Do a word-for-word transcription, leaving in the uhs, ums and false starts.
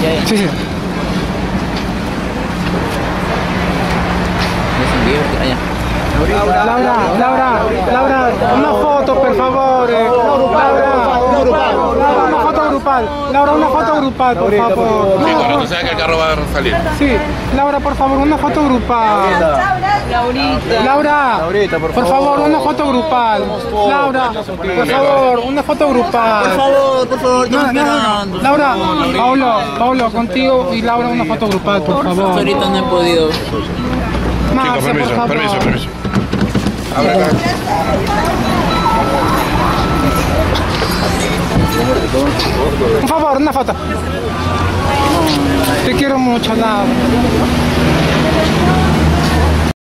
Sí, sí. Laura, Laura, Laura, una foto, por favor. eh. Laura, Laura, una foto grupal. Laura, una foto grupal, por favor. Sí, No, cuando sea que el carro va a salir. sí, Laura, por favor, una foto grupal. Laurita. Laura, por favor, una foto grupal. Laura, por favor, una foto grupal. Por favor, por favor, No, no, no. Laura, Paulo, Paulo, contigo y Laura una foto grupal, por favor. Ahorita no he podido. Chicos, Marcia, por permiso, favor. permiso, permiso. Abre acá. Por favor, una foto. Te quiero mucho, Laura.